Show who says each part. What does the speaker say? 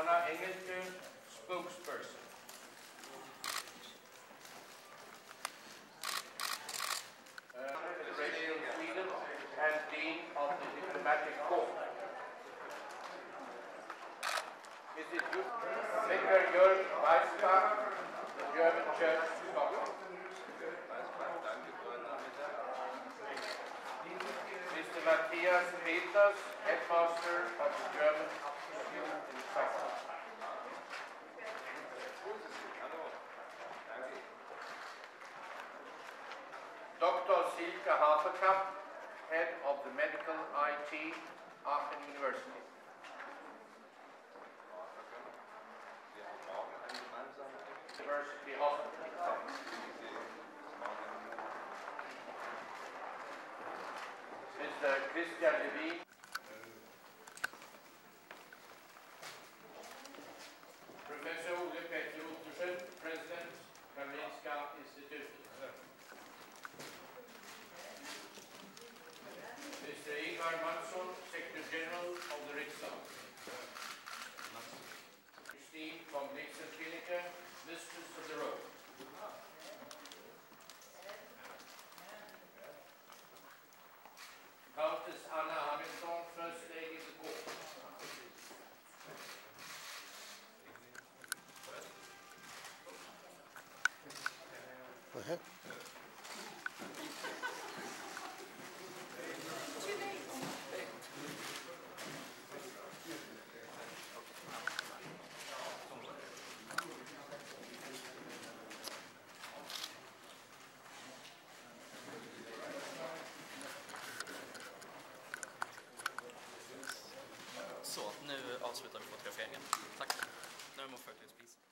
Speaker 1: Elke, spokesperson. Federation of Sweden and Dean of the Diplomatic Corps. Visit Vicar Gustaf, the German Church of Scotland. Mr. Matthias Peters, headmaster of the German School in Scotland. Dr. Silvia, head of the Medical IT, Aachen University. University Hospital. Mr. Christian Levin. Professor Ulrikas, President, Karolinska Institute. Mr. Ingvar Mansson, Secretary General of the Riksdag. Christine from Klinika, Mistress of the Road. Countess Anna Hamilton, First Lady of the Court.
Speaker 2: Så, nu avslutar vi fotograferingen. Tack. Nu är det fotografering.